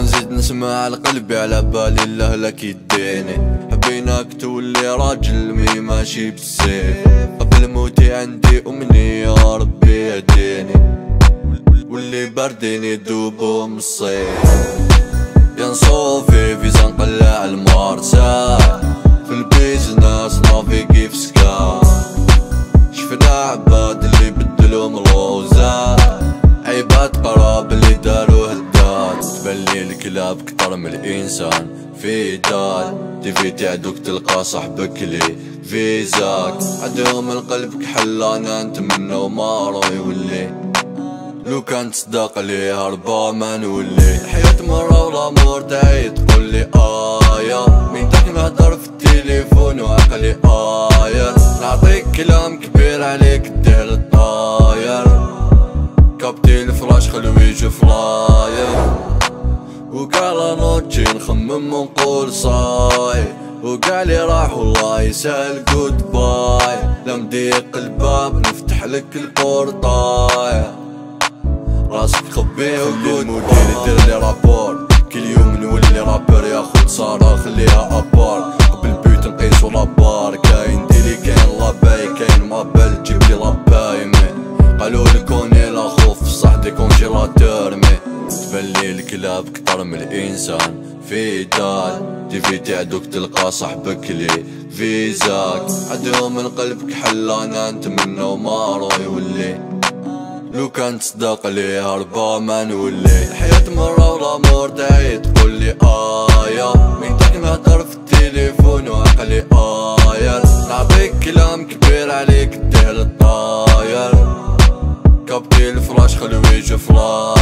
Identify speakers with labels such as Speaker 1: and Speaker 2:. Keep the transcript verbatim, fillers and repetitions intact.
Speaker 1: نزيد نسمع لقلبي على بالي الله لك يديني. حبيناك تولي راجل مي ماشي بالسيف، قبل موتي عندي أمنية يا ربي يهديني، واللي باردين يدوبو من الصيف. يا نصوفي فيزا نقلع المارسة، في البيزنس نافيكي في سكا، شفنا عباد اللي بدلوم الغوزة، عباد قراب اللي دارو هداد. تبلي الكلاب كتر من الانسان في دال، تيفي تعدوك تلقى صاحبك لي فيزاك، عندهم القلب كحلانة نتمنى وما راه يولي، لو كان تصدق لي هربا ما نولي. الحياة مرة والامور تعيد تقولي آية، من داك نهضر في التليفون وعقلي آير، نعطيك كلام كبير عليك دير الطاير، كابتي الفراش خلو يجي فلاير، وقع لا نوتشي نخمم ونقول صاي، وقع لي راح والله يسهل جود باي، لا مضيق الباب نفتح لك البورطاي، راسك خبيه وقول المدير يدير لي رابور، كل يوم نولي رابر ياخد صارة خليها ابار، قبل بيوت نقيسو لابار، كاين ديلي كاين لاباي كاين مابل جيبلي لاباي مي، قالوا لكوني لا خوف صح دي كونجيلاتور مي، تبلي الكلاب كتر من الانسان في دال، تيفي تعدوك تلقى صاحبك لي فيزاك، عندهم القلب كحلانة نتمنى وما راه يولي، لو كان تصدق لي هربا ما نولي. الحياة مرة والامور تعيد تقولي آية، من داك نهضر في التليفون وعقلي آير، نعطيك كلام كبير عليك دير الطاير، كابتي الفراش خلو يجي فلاير.